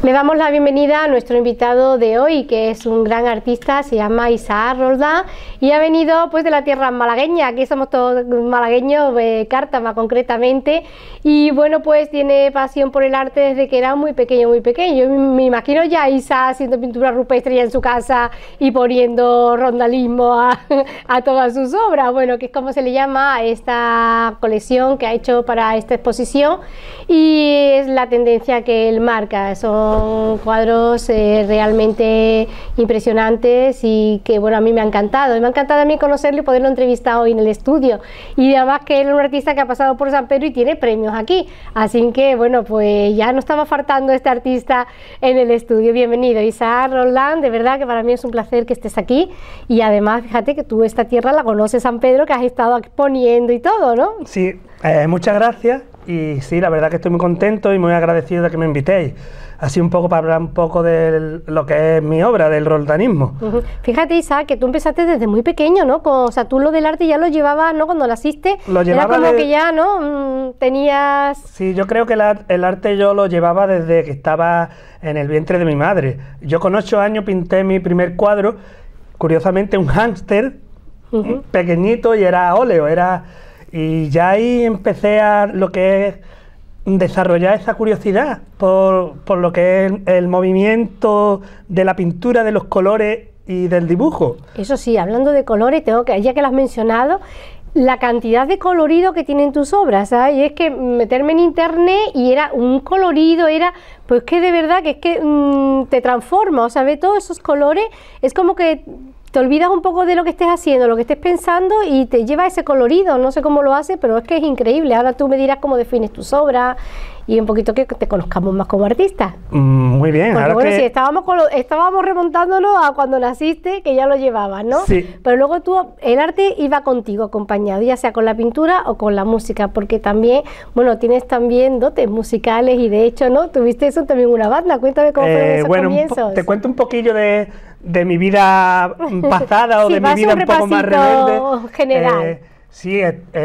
Le damos la bienvenida a nuestro invitado de hoy, que es un gran artista, se llama Isaac Roldán y ha venido pues de la tierra malagueña. Aquí somos todos malagueños, Cártama concretamente, y bueno, pues tiene pasión por el arte desde que era muy pequeño, muy pequeño. Me imagino ya a Isaac haciendo pintura rupestre ya en su casa y poniendo rondalismo a todas sus obras, bueno, que es como se le llama a esta colección que ha hecho para esta exposición, y es la tendencia que él marca. Son cuadros realmente impresionantes y que bueno, a mí me ha encantado, y me ha encantado a mí conocerlo y poderlo entrevistar hoy en el estudio, y además que él es un artista que ha pasado por San Pedro y tiene premios aquí, así que bueno, pues ya no estaba faltando este artista en el estudio. Bienvenido, Isaac Roldán, de verdad que para mí es un placer que estés aquí, y además fíjate que tú esta tierra la conoces, San Pedro, que has estado exponiendo y todo, ¿no? Sí, muchas gracias, y sí, la verdad que estoy muy contento y muy agradecido de que me invitéis, así un poco para hablar un poco de lo que es mi obra, del roldanismo. Fíjate, Isaac, que tú empezaste desde muy pequeño, ¿no? O sea, tú lo del arte ya lo llevabas, ¿no? Cuando naciste, lo llevaba, era como que ya, ¿no? Tenías... Sí, yo creo que el arte yo lo llevaba desde que estaba en el vientre de mi madre. Yo con 8 años pinté mi primer cuadro, curiosamente un hámster, pequeñito, y era óleo, y ya ahí empecé a lo que es desarrollar esa curiosidad por lo que es el movimiento de la pintura, de los colores y del dibujo. Eso sí, hablando de colores, tengo que, ya que lo has mencionado, la cantidad de colorido que tienen tus obras, ¿sabes? Y es que meterme en internet y era un colorido, era, pues que de verdad que es que te transforma, o sea, ve todos esos colores, es como que te olvidas un poco de lo que estés haciendo, lo que estés pensando, y te lleva ese colorido. No sé cómo lo hace, pero es que es increíble. Ahora tú me dirás cómo defines tus obras y un poquito que te conozcamos más como artista. Muy bien. Porque ahora bueno, sí, estábamos remontándonos a cuando naciste, que ya lo llevabas, ¿no? Sí. Pero luego tú, el arte iba contigo acompañado, ya sea con la pintura o con la música, porque también, bueno, tienes también dotes musicales, y de hecho, ¿no? Tuviste eso también una banda. Cuéntame cómo fueron esos comienzos. Te cuento un poquillo de mi vida pasada o sí, de mi vida un poco más rebelde. General. Sí,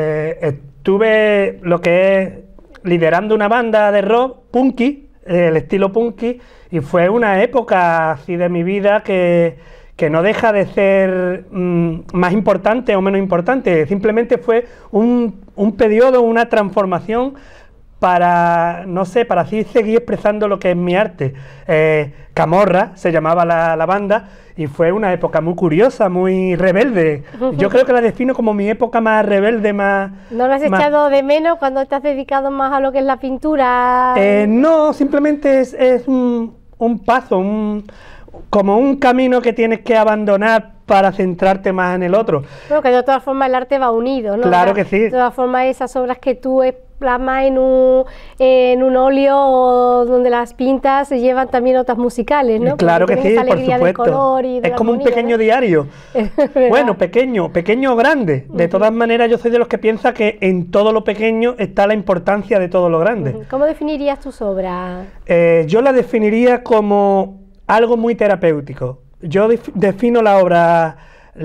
estuve lo que es liderando una banda de rock punky, el estilo punky, y fue una época así de mi vida que no deja de ser más importante o menos importante, simplemente fue un periodo, una transformación para, no sé, para así seguir expresando lo que es mi arte. Camorra se llamaba la banda, y fue una época muy curiosa, muy rebelde. Yo creo que la defino como mi época más rebelde, más... ¿No lo has echado de menos cuando te has dedicado más a lo que es la pintura? No, simplemente es un paso, como un camino que tienes que abandonar para centrarte más en el otro. Bueno, que de todas formas el arte va unido, ¿no? Claro que sí. De todas formas, esas obras que tú plasmas en un óleo donde las pintas se llevan también notas musicales, ¿no? Claro que sí, por supuesto. Es como un pequeño diario. Bueno, pequeño o grande. De todas maneras, yo soy de los que piensa que en todo lo pequeño está la importancia de todo lo grande. ¿Cómo definirías tus obras? Yo la definiría como algo muy terapéutico. Yo defino la obra,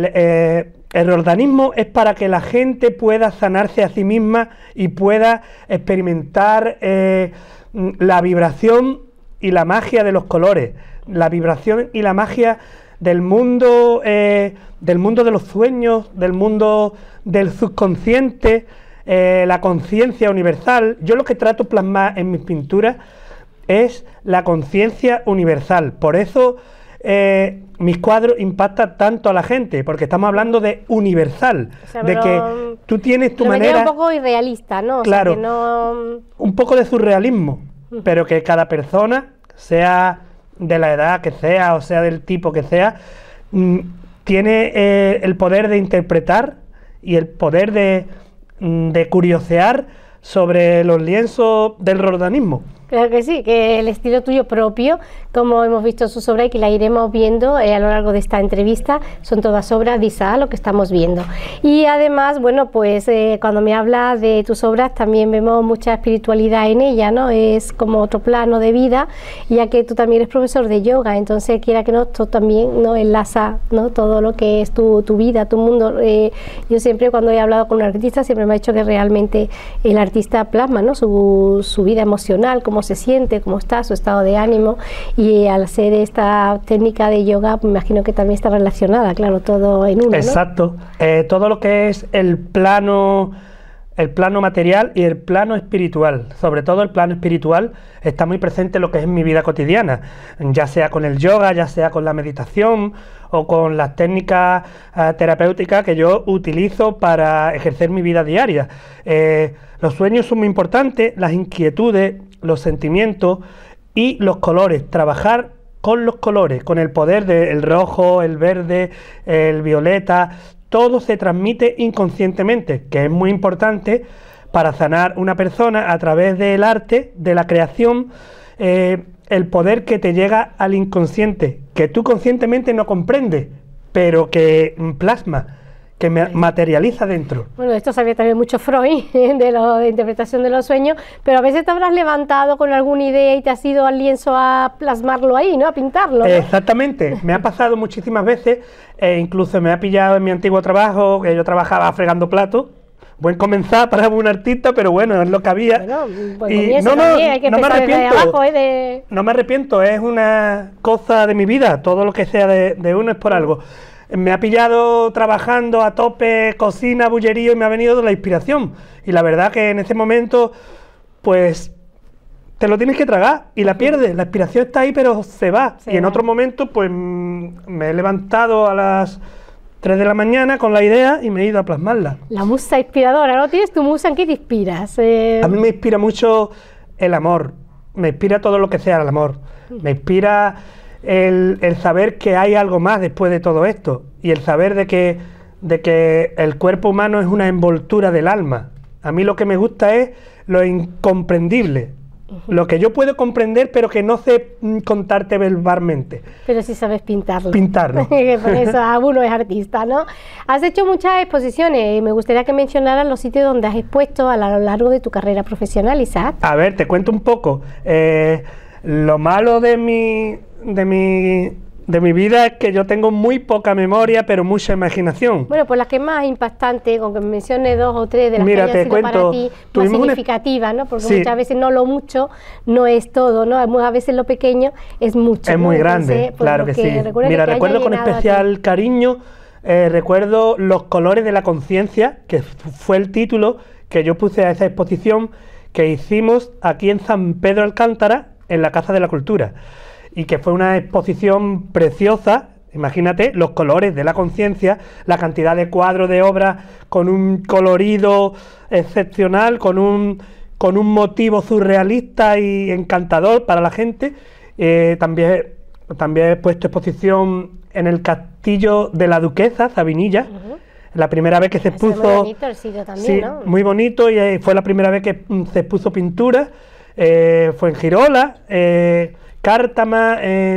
el roldanismo es para que la gente pueda sanarse a sí misma y pueda experimentar la vibración y la magia de los colores, la vibración y la magia del mundo de los sueños, del mundo del subconsciente, la conciencia universal. Yo lo que trato de plasmar en mis pinturas es la conciencia universal, por eso mis cuadros impactan tanto a la gente, porque estamos hablando de universal, o sea, de que tú tienes tu manera... un poco irrealista, ¿no? Claro, o sea, que no... un poco de surrealismo, pero que cada persona, sea de la edad que sea, o sea del tipo que sea, tiene el poder de interpretar y el poder de curiosear sobre los lienzos del roldanismo. Claro que sí, que el estilo tuyo propio, como hemos visto sus obras y que la iremos viendo a lo largo de esta entrevista, son todas obras de Isaac, lo que estamos viendo. Y además, bueno, pues cuando me hablas de tus obras también vemos mucha espiritualidad en ella, ¿no? Es como otro plano de vida, ya que tú también eres profesor de yoga, entonces quiera que no, tú también no enlaza, ¿no? Todo lo que es tu vida, tu mundo. Yo siempre cuando he hablado con un artista siempre me ha dicho que realmente el artista plasma, ¿no? Su vida emocional, cómo cómo se siente, cómo está, su estado de ánimo, y al hacer esta técnica de yoga, me imagino que también está relacionada, claro, todo en uno, exacto, ¿no? Todo lo que es el plano material y el plano espiritual, sobre todo el plano espiritual, está muy presente en lo que es mi vida cotidiana, ya sea con el yoga, ya sea con la meditación o con las técnicas terapéuticas que yo utilizo para ejercer mi vida diaria. Los sueños son muy importantes, las inquietudes, los sentimientos y los colores, trabajar con los colores, con el poder del rojo, el verde, el violeta. Todo se transmite inconscientemente, que es muy importante para sanar una persona a través del arte, de la creación, el poder que te llega al inconsciente, que tú conscientemente no comprendes, pero que plasma, que materializa dentro. Bueno, esto sabía también mucho Freud, de interpretación de los sueños, pero a veces te habrás levantado con alguna idea y te has ido al lienzo a plasmarlo ahí, ¿no? A pintarlo, ¿no? Exactamente, me ha pasado muchísimas veces, incluso me ha pillado en mi antiguo trabajo, que yo trabajaba fregando platos. Buen comenzar para un artista, pero bueno, es lo que había. Bueno, y no me arrepiento, abajo, no me arrepiento, es una cosa de mi vida, todo lo que sea de uno es por algo. Me ha pillado trabajando a tope, cocina, bullerío, y me ha venido de la inspiración. Y la verdad que en ese momento, pues, te lo tienes que tragar y la pierdes. La inspiración está ahí, pero se va. Y en otro momento, pues, me he levantado a las 3 de la mañana con la idea y me he ido a plasmarla. La musa inspiradora, ¿no? ¿Tienes tu musa? ¿En qué te inspiras? A mí me inspira mucho el amor, me inspira todo lo que sea el amor, me inspira el saber que hay algo más después de todo esto y el saber de que el cuerpo humano es una envoltura del alma. A mí lo que me gusta es lo incomprendible. Lo que yo puedo comprender, pero que no sé contarte verbalmente. Pero sí sabes pintarlo. Pintarlo. Por eso uno es artista, ¿no? Has hecho muchas exposiciones y me gustaría que mencionaras los sitios donde has expuesto a lo largo de tu carrera profesional, Isaac. A ver, te cuento un poco. Lo malo de mi vida es que yo tengo muy poca memoria, pero mucha imaginación. Bueno, pues las que más impactante, con que me menciones 2 o 3 de las que hayan sido para ti más significativas, ¿no? Porque muchas veces no lo mucho no es todo, ¿no? A veces lo pequeño es mucho. Es muy grande, pues, claro que sí. Mira, recuerdo con especial cariño, recuerdo Los colores de la conciencia, que fue el título que yo puse a esa exposición que hicimos aquí en San Pedro Alcántara, en la Casa de la Cultura. Y que fue una exposición preciosa, imagínate, los colores de la conciencia, la cantidad de cuadros de obras con un colorido excepcional, con un motivo surrealista y encantador para la gente. También he puesto exposición en el Castillo de la Duquesa, Sabinilla, la primera vez que se expuso. Muy bonito el sitio también, sí, ¿no? Muy bonito, y fue la primera vez que se expuso pintura, fue en Girola, Cártama,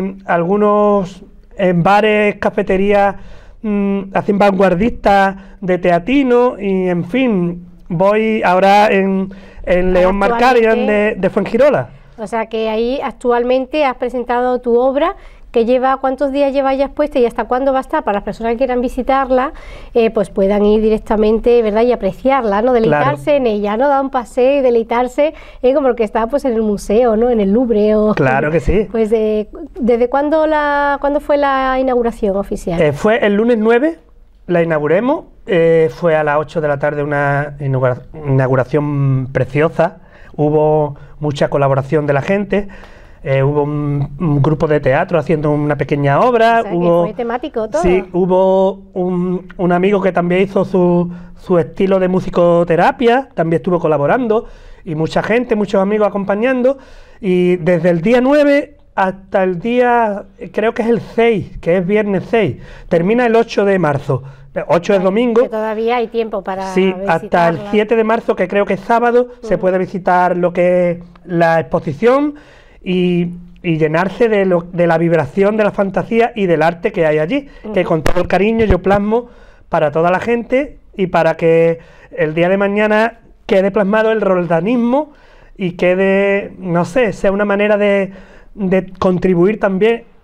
algunos en bares, cafeterías así vanguardistas de teatino, y en fin, voy ahora en León Marcarian de Fuengirola. O sea que ahí actualmente has presentado tu obra, que lleva, ¿cuántos días lleva ya expuesta y hasta cuándo va a estar? Para las personas que quieran visitarla, pues puedan ir directamente, ¿verdad? Y apreciarla, ¿no? Deleitarse en ella, ¿no? Dar un paseo y deleitarse, como lo que está pues en el museo, ¿no? En el Louvre. Claro que sí. Pues, ¿desde cuándo fue la inauguración oficial? Fue el lunes 9, la inauguremos, fue a las 8 de la tarde, una inauguración preciosa, hubo mucha colaboración de la gente. Hubo un grupo de teatro haciendo una pequeña obra. O sea, que fue temático todo. Sí, hubo un amigo que también hizo su estilo de musicoterapia, también estuvo colaborando, y mucha gente, muchos amigos acompañando, y desde el día 9 hasta el día, creo que es el 6, que es viernes 6, termina el 8 de marzo. 8 es domingo. Que todavía hay tiempo para visitarla. Hasta el 7 de marzo, que creo que es sábado, se puede visitar lo que es la exposición, y llenarse de la vibración, de la fantasía y del arte que hay allí, que con todo el cariño yo plasmo para toda la gente, y para que el día de mañana quede plasmado el roldanismo y quede, no sé, sea una manera de contribuir también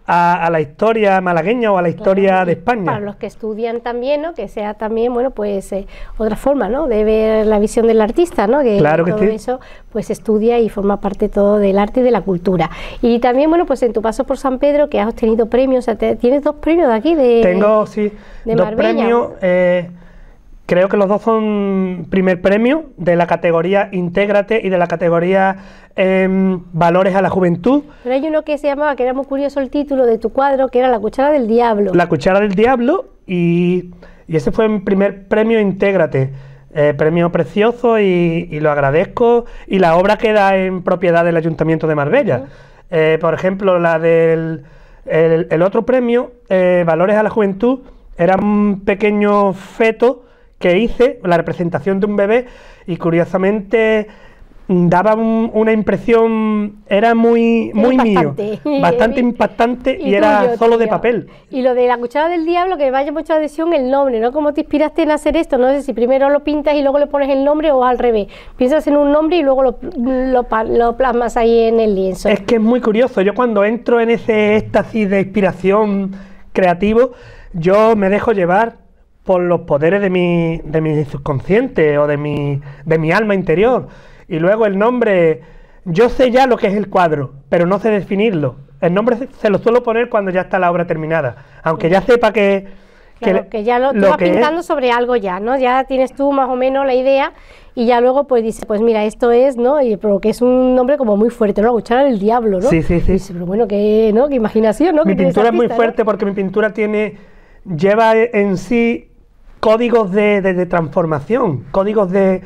a la historia malagueña o a la historia de España. Para los que estudian también, ¿no? Que sea también, bueno, pues otra forma, ¿no? De ver la visión del artista, ¿no? Que claro que todo sí. eso pues estudia y forma parte todo del arte y de la cultura. Y también, bueno, pues en tu paso por San Pedro, que has obtenido premios, o sea, tienes 2 premios de aquí, Tengo, sí, de 2 Marbella. premios, creo que los 2 son primer premio de la categoría Intégrate y de la categoría Valores a la Juventud. Pero hay uno que se llamaba, que era muy curioso el título de tu cuadro, que era La Cuchara del Diablo. La Cuchara del Diablo, y ese fue mi primer premio Intégrate. Premio precioso y lo agradezco, y la obra queda en propiedad del Ayuntamiento de Marbella. Por ejemplo, la del el otro premio, Valores a la Juventud, era un pequeño feto que hice, la representación de un bebé, y curiosamente daba una impresión, era muy mío, bastante impactante, y era solo de papel. Y lo de La Cuchara del Diablo, que me vaya mucha adhesión el nombre, ¿no? ¿Cómo te inspiraste en hacer esto? No sé si primero lo pintas y luego le pones el nombre, o al revés, piensas en un nombre y luego lo plasmas ahí en el lienzo. Es que es muy curioso, yo cuando entro en ese éxtasis de inspiración creativo, yo me dejo llevar por los poderes de mi subconsciente o de mi alma interior. Y luego el nombre, yo sé ya lo que es el cuadro, pero no sé definirlo. El nombre se lo suelo poner cuando ya está la obra terminada, aunque ya sepa que ya tú vas pintando sobre algo ya, ¿no? Ya tienes tú más o menos la idea, y ya luego pues dices, pues mira, esto es, ¿no? Pero que es un nombre como muy fuerte, ¿no? La Cuchara del Diablo, ¿no? Sí. Y dices, pero bueno, qué imaginación, ¿no? Mi pintura es muy fuerte, ¿no? Porque mi pintura lleva en sí códigos de transformación, códigos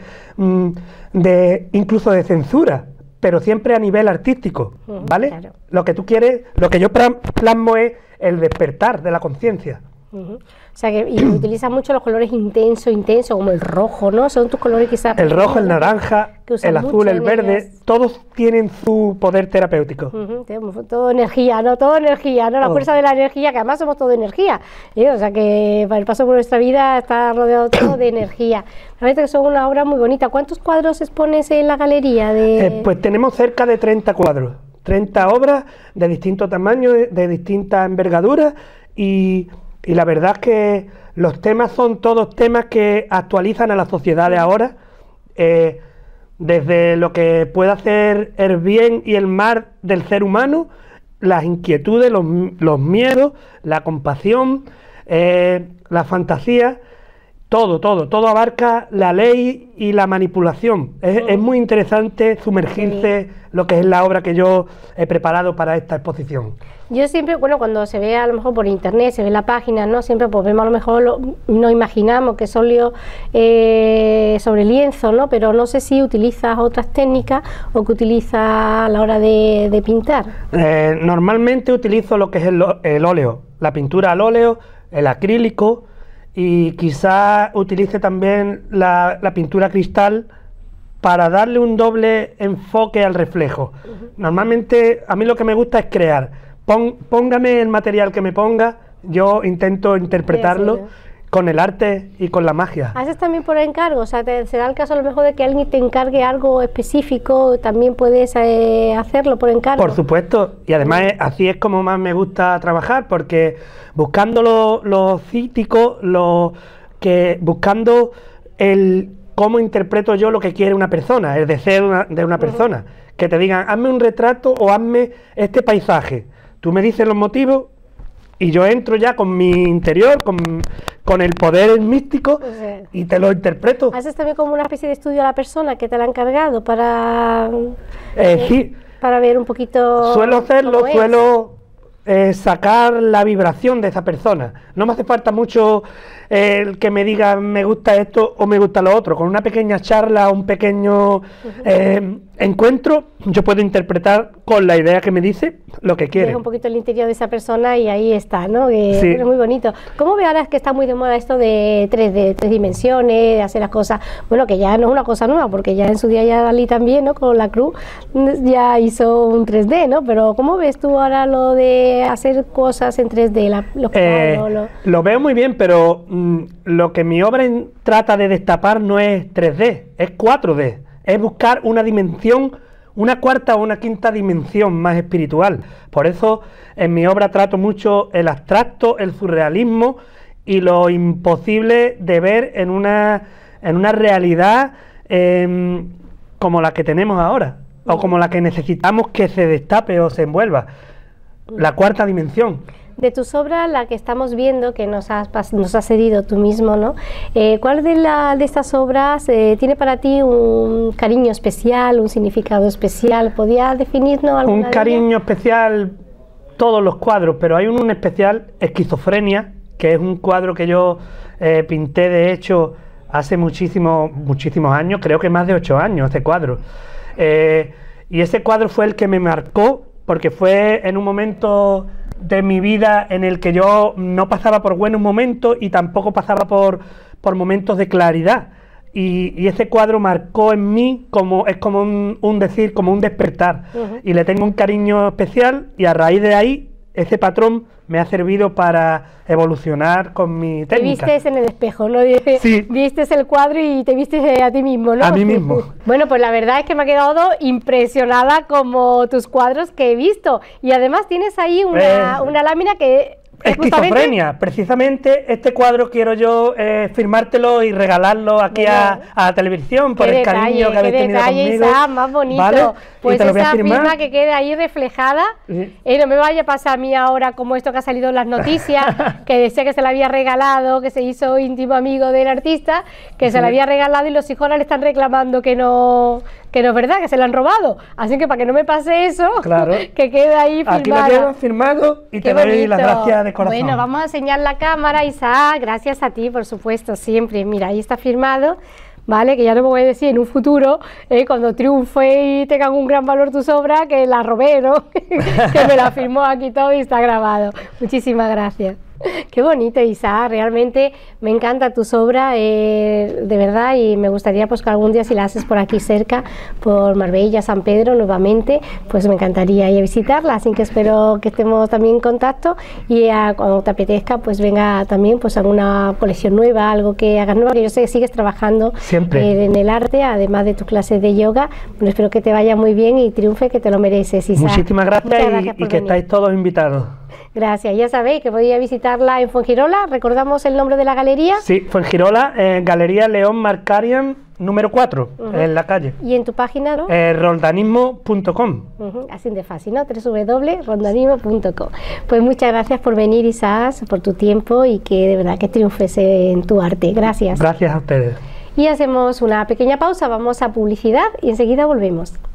incluso de censura, pero siempre a nivel artístico, ¿vale? Claro. Lo que tú quieres, lo que yo plasmo es el despertar de la conciencia. O sea, y utilizas mucho los colores intensos, como el rojo, ¿no? Son tus colores quizás... El rojo, el naranja, el azul, el verde, todos tienen su poder terapéutico. Todo energía, ¿no? Todo energía, ¿no? La fuerza de la energía, que además somos todo energía. O sea, que para el paso por nuestra vida está rodeado todo de energía. La verdad es que son una obra muy bonita. ¿Cuántos cuadros expones en la galería? Pues tenemos cerca de 30 cuadros, 30 obras de distintos tamaños, de distintas envergaduras, y la verdad es que los temas son todos temas que actualizan a la sociedad de ahora, desde lo que puede hacer el bien y el mal del ser humano, las inquietudes, los miedos, la compasión, la fantasía, todo abarca la ley y la manipulación. Es muy interesante sumergirse lo que es la obra que yo he preparado para esta exposición. Yo siempre, bueno, cuando se ve a lo mejor por internet, se ve la página, ¿no? Siempre pues vemos a lo mejor, nos imaginamos que son líos sobre lienzo, ¿no? Pero no sé si utilizas otras técnicas o que utilizas a la hora de pintar. Normalmente utilizo lo que es el óleo, la pintura al óleo, el acrílico, y quizás utilice también la pintura cristal para darle un doble enfoque al reflejo. Normalmente a mí lo que me gusta es crear. Póngame el material que me ponga, yo intento interpretarlo con el arte y con la magia. ¿Haces también por encargo? O sea, ¿se da el caso a lo mejor de que alguien te encargue algo específico? ¿También puedes hacerlo por encargo? Por supuesto, y además así es como más me gusta trabajar, porque buscando lo cítico, buscando cómo interpreto yo lo que quiere una persona, el deseo de una persona. Que te digan, hazme un retrato o hazme este paisaje. Tú me dices los motivos y yo entro ya con mi interior, con el poder místico, y te lo interpreto. ¿Haces también como una especie de estudio a la persona que te la ha encargado para... sí. Para ver un poquito... Suelo hacerlo, sacar la vibración de esa persona. No me hace falta mucho el que me diga me gusta esto o me gusta lo otro. Con una pequeña charla, un pequeño encuentro, yo puedo interpretar con la idea que me dice lo que quiere. Es un poquito el interior de esa persona y ahí está, ¿no? Que sí. Es muy bonito. ¿Cómo ve ahora que está muy de moda esto de 3D, 3 dimensiones, de hacer las cosas? Bueno, que ya no es una cosa nueva, porque ya en su día ya Dalí también, ¿no? Con la cruz ya hizo un 3D, ¿no? Pero ¿cómo ves tú ahora lo de hacer cosas en 3D? Los cuadros, lo veo muy bien, pero lo que mi obra trata de destapar no es 3D, es 4D. Es buscar una dimensión una cuarta o una quinta dimensión más espiritual. Por eso en mi obra trato mucho el abstracto, el surrealismo y lo imposible de ver en una realidad como la que tenemos ahora, o como la que necesitamos que se destape o se envuelva. La cuarta dimensión. De tus obras, la que estamos viendo, que nos has cedido tú mismo, ¿no? ¿Cuál de estas obras tiene para ti un cariño especial, un significado especial? ¿Podías definirnos alguna? Un cariño especial, todos los cuadros, pero hay un especial, Esquizofrenia, que es un cuadro que yo pinté, de hecho, hace muchísimos años, creo que más de 8 años, este cuadro. Y ese cuadro fue el que me marcó, porque fue en un momento de mi vida en el que yo no pasaba por buenos momentos y tampoco pasaba por momentos de claridad. Y ese cuadro marcó en mí es como un decir, como un despertar. Y le tengo un cariño especial, y a raíz de ahí ese patrón me ha servido para evolucionar con mi técnica. Te vistes en el espejo, ¿no? Sí. Vistes el cuadro y te vistes a ti mismo, ¿no? A mí mismo. Bueno, pues la verdad es que me he quedado impresionada como tus cuadros que he visto. Y además tienes ahí una lámina que... Esquizofrenia, precisamente este cuadro quiero yo firmártelo y regalarlo aquí a la televisión por el cariño que habéis tenido conmigo. Isa, más bonito. ¿Vale? Pues te lo voy a esa firmar. firma que quede ahí reflejada. Sí. No me vaya a pasar a mí ahora como esto que ha salido en las noticias, que decía que se la había regalado, que se hizo íntimo amigo del artista, que se la había regalado y los hijos ahora le están reclamando que no es verdad, que se la han robado. Así que para que no me pase eso, claro, que quede ahí firmada. Aquí lo llevo firmado y Qué te doy bonito. las gracias de corazón. Bueno, vamos a enseñar la cámara, Isaac, gracias a ti, por supuesto, siempre. Mira, ahí está firmado, ¿vale? Que ya no me voy a decir en un futuro, cuando triunfe y tengan un gran valor tus obras, que la robé, ¿no? Que me la firmó aquí todo y está grabado. Muchísimas gracias. Qué bonito, Isa, realmente me encanta tus obras, de verdad, y me gustaría pues que algún día, si la haces por aquí cerca, por Marbella, San Pedro, nuevamente, pues me encantaría ir a visitarla, así que espero que estemos también en contacto y cuando te apetezca, pues venga también pues alguna colección nueva, algo que hagas nueva, que yo sé que sigues trabajando siempre en el arte, además de tus clases de yoga. Bueno, espero que te vaya muy bien y triunfe, que te lo mereces, Isa. Muchísimas gracias, y que estáis todos invitados. Gracias, ya sabéis que podéis visitarla en Fuengirola. ¿Recordamos el nombre de la galería? Sí, Fuengirola, Galería León Markarian número 4, en la calle. ¿Y en tu página, no? Roldanismo.com. Así de fácil, ¿no? www.roldanismo.com. Pues muchas gracias por venir, Isaac, por tu tiempo, y que de verdad que triunfes en tu arte. Gracias. Gracias a ustedes. Y hacemos una pequeña pausa, vamos a publicidad y enseguida volvemos.